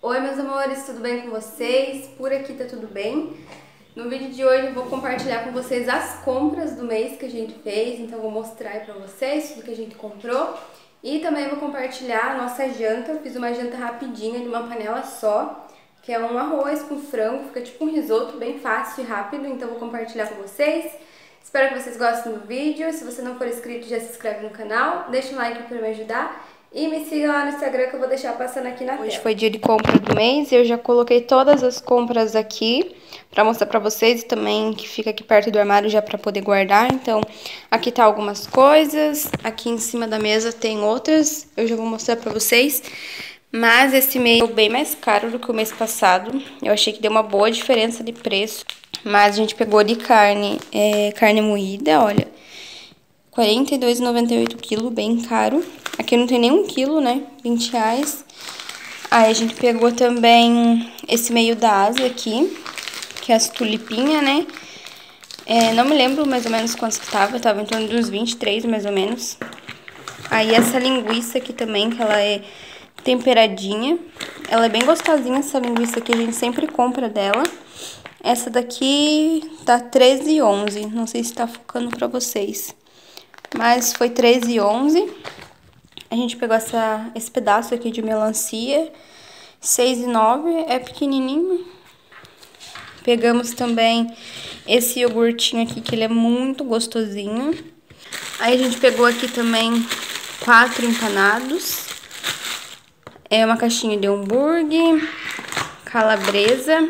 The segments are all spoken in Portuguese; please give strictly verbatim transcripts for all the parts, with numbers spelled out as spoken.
Oi meus amores, tudo bem com vocês? Por aqui tá tudo bem. No vídeo de hoje eu vou compartilhar com vocês as compras do mês que a gente fez, então eu vou mostrar aí pra vocês tudo que a gente comprou. E também vou compartilhar a nossa janta. Eu fiz uma janta rapidinha de uma panela só, que é um arroz com frango, fica tipo um risoto, bem fácil e rápido, então eu vou compartilhar com vocês. Espero que vocês gostem do vídeo. Se você não for inscrito, já se inscreve no canal, deixa um like para me ajudar. E me siga lá no Instagram que eu vou deixar passando aqui na tela. Hoje foi dia de compra do mês e eu já coloquei todas as compras aqui pra mostrar pra vocês e também que fica aqui perto do armário já pra poder guardar. Então, aqui tá algumas coisas, aqui em cima da mesa tem outras, eu já vou mostrar pra vocês. Mas esse mês foi bem mais caro do que o mês passado, eu achei que deu uma boa diferença de preço. Mas a gente pegou de carne, é, carne moída, olha, quarenta e dois reais e noventa e oito centavos quilo, bem caro. Aqui não tem nem um quilo, né? vinte reais. Aí a gente pegou também esse meio da asa aqui, que é as tulipinhas, né? É, não me lembro mais ou menos quantos que tava, tava em torno de uns vinte e três mais ou menos. Aí essa linguiça aqui também, que ela é temperadinha. Ela é bem gostosinha, essa linguiça aqui, a gente sempre compra dela. Essa daqui tá treze e onze, não sei se tá focando pra vocês. Mas foi treze e onze. A gente pegou essa, esse pedaço aqui de melancia, seis e nove, é pequenininho. Pegamos também esse iogurtinho aqui, que ele é muito gostosinho. Aí a gente pegou aqui também quatro empanados. É uma caixinha de hambúrguer, calabresa.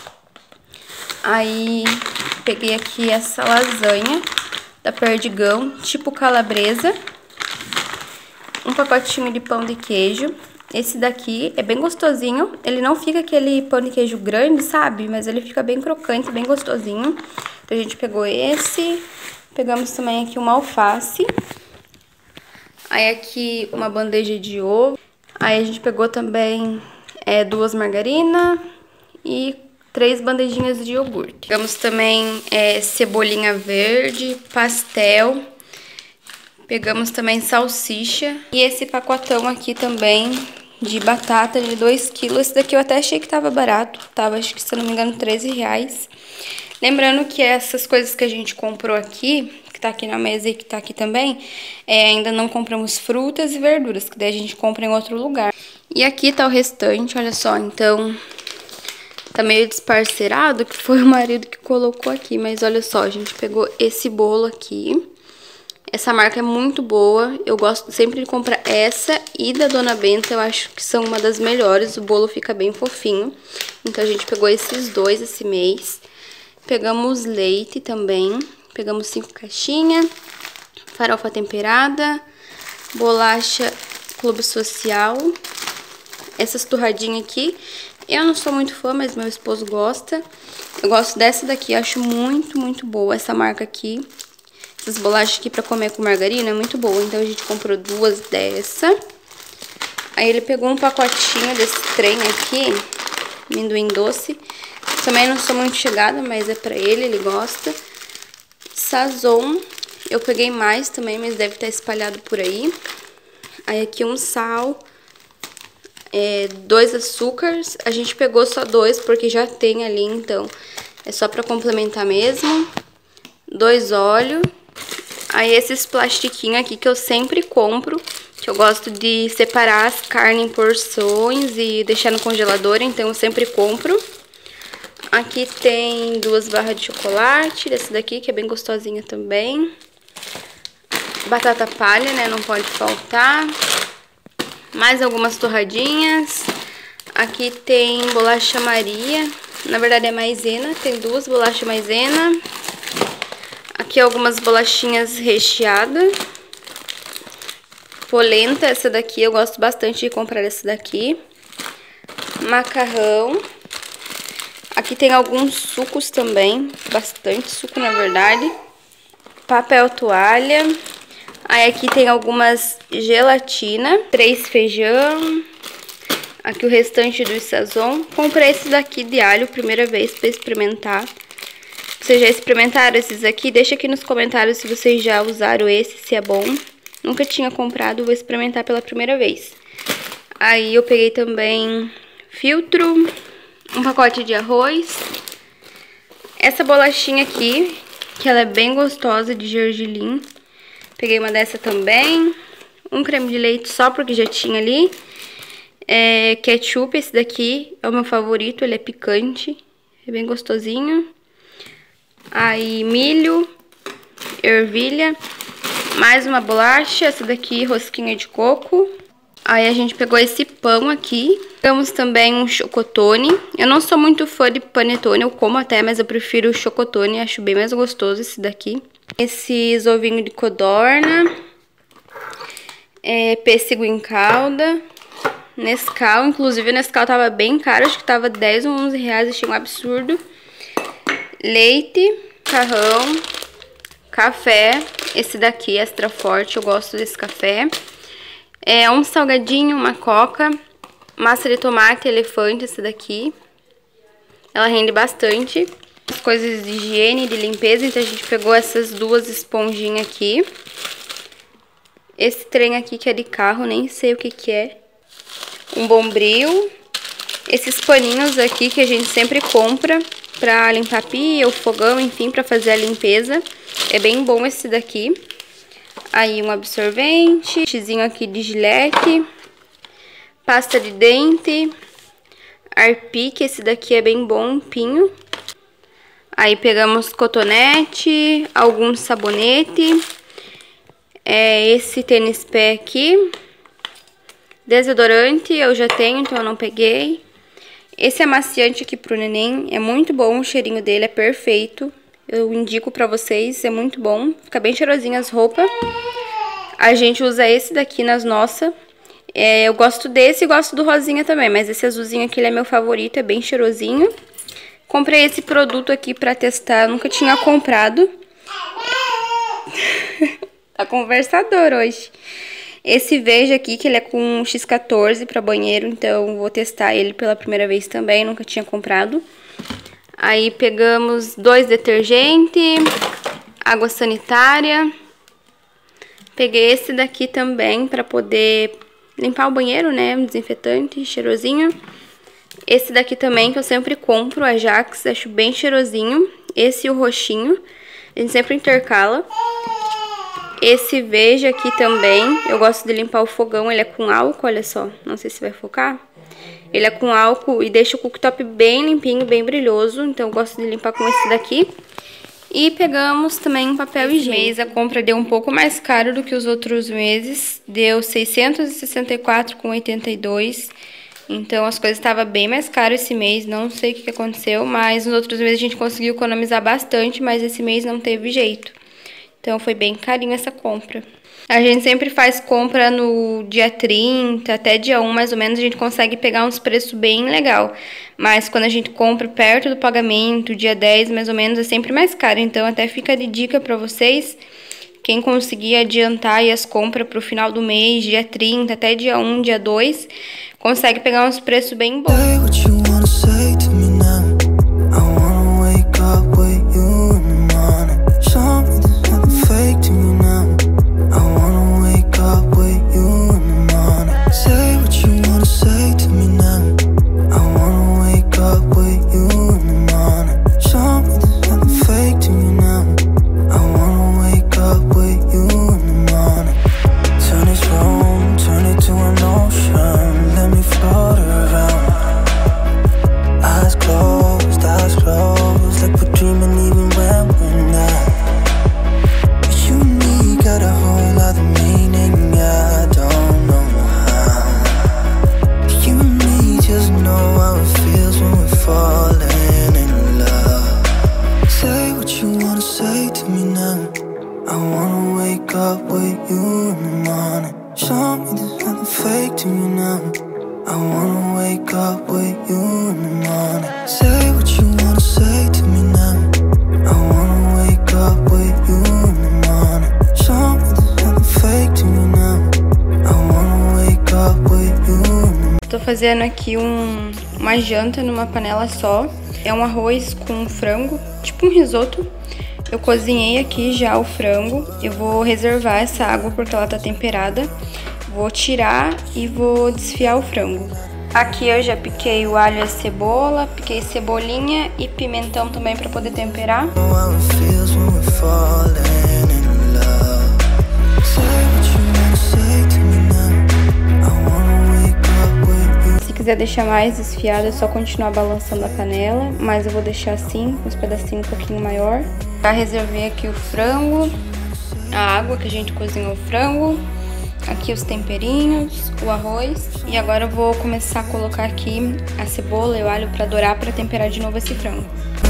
Aí peguei aqui essa lasanha da Perdigão, tipo calabresa. Um pacotinho de pão de queijo. Esse daqui é bem gostosinho. Ele não fica aquele pão de queijo grande, sabe? Mas ele fica bem crocante, bem gostosinho. Então a gente pegou esse. Pegamos também aqui uma alface. Aí aqui uma bandeja de ovo. Aí a gente pegou também é, duas margarinas e três bandejinhas de iogurte. Pegamos também é, cebolinha verde, pastel. Pegamos também salsicha e esse pacotão aqui também de batata de dois quilos. Esse daqui eu até achei que tava barato, tava acho que se eu não me engano treze reais. Lembrando que essas coisas que a gente comprou aqui, que tá aqui na mesa e que tá aqui também, é, ainda não compramos frutas e verduras, que daí a gente compra em outro lugar. E aqui tá o restante, olha só, então tá meio desparcerado, que foi o marido que colocou aqui, mas olha só, a gente pegou esse bolo aqui. Essa marca é muito boa, eu gosto sempre de comprar essa e da Dona Benta, eu acho que são uma das melhores, o bolo fica bem fofinho. Então a gente pegou esses dois esse mês. Pegamos leite também, pegamos cinco caixinhas, farofa temperada, bolacha Clube Social, essas torradinhas aqui. Eu não sou muito fã, mas meu esposo gosta. Eu gosto dessa daqui, eu acho muito, muito boa essa marca aqui. Essas bolachas aqui pra comer com margarina é muito boa, então a gente comprou duas dessa. Aí ele pegou um pacotinho desse trem aqui, amendoim doce. Também não sou muito chegada, mas é pra ele, ele gosta. Sazon, eu peguei mais também, mas deve estar espalhado por aí. Aí aqui um sal, é, dois açúcares. A gente pegou só dois porque já tem ali, então é só pra complementar mesmo. Dois óleos. Aí esses plastiquinhos aqui que eu sempre compro, que eu gosto de separar as carnes em porções e deixar no congelador, então eu sempre compro. Aqui tem duas barras de chocolate, dessa daqui que é bem gostosinha também. Batata palha, né, não pode faltar. Mais algumas torradinhas. Aqui tem bolacha Maria, na verdade é maisena, tem duas bolachas maisena. Aqui algumas bolachinhas recheadas. Polenta, essa daqui, eu gosto bastante de comprar essa daqui. Macarrão. Aqui tem alguns sucos também, bastante suco na verdade. Papel toalha. Aí aqui tem algumas gelatina, três feijão. Aqui o restante do Sazon. Comprei esse daqui de alho, primeira vez para experimentar. Vocês já experimentaram esses aqui? Deixa aqui nos comentários se vocês já usaram esse, se é bom. Nunca tinha comprado, vou experimentar pela primeira vez. Aí eu peguei também filtro, um pacote de arroz, essa bolachinha aqui, que ela é bem gostosa, de gergelim. Peguei uma dessa também, um creme de leite só porque já tinha ali. É, ketchup, esse daqui é o meu favorito, ele é picante, é bem gostosinho. Aí milho, ervilha, mais uma bolacha, essa daqui rosquinha de coco. Aí a gente pegou esse pão aqui, pegamos também um chocotone. Eu não sou muito fã de panetone, eu como até, mas eu prefiro o chocotone, acho bem mais gostoso esse daqui. Esses ovinhos de codorna, é, pêssego em calda, Nescau, inclusive o Nescau tava bem caro, acho que tava dez ou onze reais, achei um absurdo. Leite, carrão, café, esse daqui extra forte, eu gosto desse café. É um salgadinho, uma coca, massa de tomate elefante, essa daqui. Ela rende bastante. As coisas de higiene, de limpeza, então a gente pegou essas duas esponjinhas aqui. Esse trem aqui que é de carro, nem sei o que que é. Um bombril. Esses paninhos aqui que a gente sempre compra pra limpar a pia, o fogão, enfim, pra fazer a limpeza. É bem bom esse daqui. Aí um absorvente, xizinho aqui de Gillette, pasta de dente, Harpic, esse daqui é bem bom, um pinho. Aí pegamos cotonete, algum sabonete, é, esse tênis pé aqui, desodorante eu já tenho, então eu não peguei. Esse amaciante aqui pro neném é muito bom, o cheirinho dele é perfeito. Eu indico pra vocês, é muito bom. Fica bem cheirosinho as roupas. A gente usa esse daqui nas nossas. É, eu gosto desse e gosto do rosinha também, mas esse azulzinho aqui ele é meu favorito, é bem cheirosinho. Comprei esse produto aqui pra testar, eu nunca tinha comprado. Tá conversador hoje. Esse Veja aqui, que ele é com X quatorze pra banheiro, então vou testar ele pela primeira vez também, nunca tinha comprado. Aí pegamos dois detergentes, água sanitária. Peguei esse daqui também para poder limpar o banheiro, né? Um desinfetante, cheirosinho. Esse daqui também que eu sempre compro, a Jax, acho bem cheirosinho. Esse e o roxinho, a gente sempre intercala. Esse Veja aqui também, eu gosto de limpar o fogão, ele é com álcool, olha só. Não sei se vai focar. Ele é com álcool e deixa o cooktop bem limpinho, bem brilhoso. Então eu gosto de limpar com esse daqui. E pegamos também um papel higiênico. Esse mês a compra deu um pouco mais caro do que os outros meses. Deu seiscentos e sessenta e quatro reais e oitenta e dois centavos. Então as coisas estavam bem mais caras esse mês. Não sei o que aconteceu, mas nos outros meses a gente conseguiu economizar bastante. Mas esse mês não teve jeito. Então foi bem carinho essa compra. A gente sempre faz compra no dia trinta, até dia um mais ou menos, a gente consegue pegar uns preços bem legal. Mas quando a gente compra perto do pagamento, dia dez mais ou menos, é sempre mais caro. Então até fica de dica pra vocês, quem conseguir adiantar aí as compras pro final do mês, dia trinta, até dia um, dia dois, consegue pegar uns preços bem bons. Tô fazendo aqui um, uma janta numa panela só. É um arroz com frango, tipo um risoto. Eu cozinhei aqui já o frango. Eu vou reservar essa água porque ela tá temperada. Vou tirar e vou desfiar o frango. Aqui eu já piquei o alho e a cebola, piquei cebolinha e pimentão também para poder temperar. Se quiser deixar mais esfiado, é só continuar balançando a panela, mas eu vou deixar assim, com os pedacinhos um pouquinho maior. Já reservei aqui o frango, a água que a gente cozinhou o frango, aqui os temperinhos, o arroz. E agora eu vou começar a colocar aqui a cebola e o alho para dourar, para temperar de novo esse frango.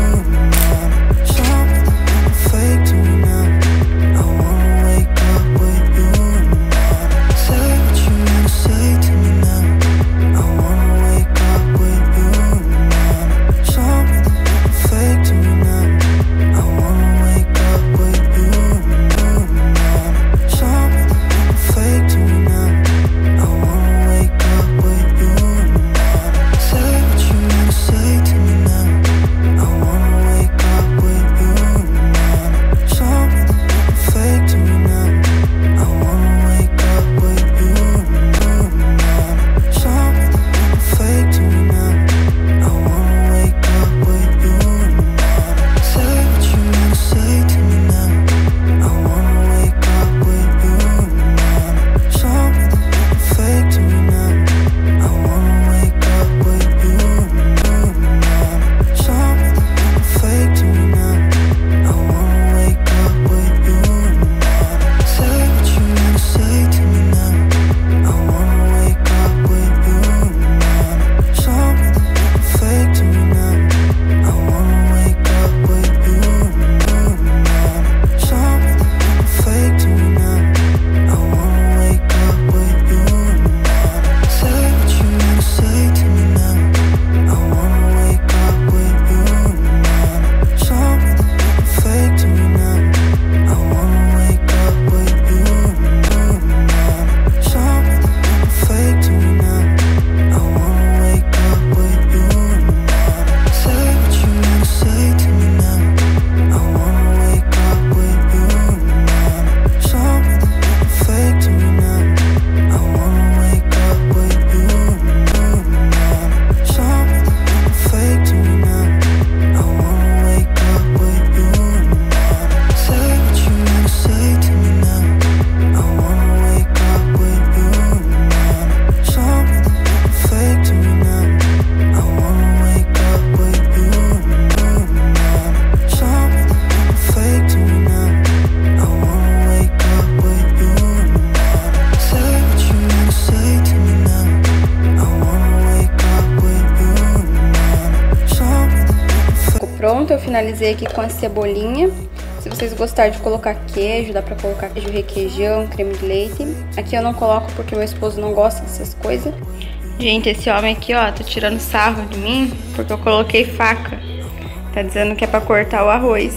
Pronto, eu finalizei aqui com a cebolinha. Se vocês gostarem de colocar queijo, dá pra colocar queijo requeijão, creme de leite. Aqui eu não coloco porque meu esposo não gosta dessas coisas. Gente, esse homem aqui, ó, tá tirando sarro de mim porque eu coloquei faca. Tá dizendo que é pra cortar o arroz.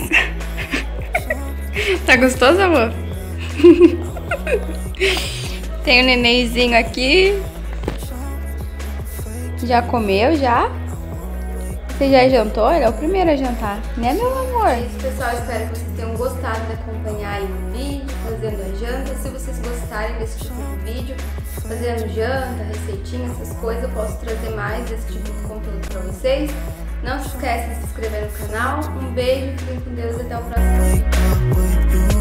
Tá gostoso, amor? Tem o nenenzinho aqui. Já comeu, já? Você já jantou? Ele é o primeiro a jantar, né, meu amor? É isso, pessoal. Espero que vocês tenham gostado de acompanhar aí o vídeo, fazendo a janta. Se vocês gostarem desse tipo de vídeo, fazendo janta, receitinha, essas coisas, eu posso trazer mais desse tipo de conteúdo pra vocês. Não se esqueça de se inscrever no canal. Um beijo, fiquem com Deus e até o próximo vídeo.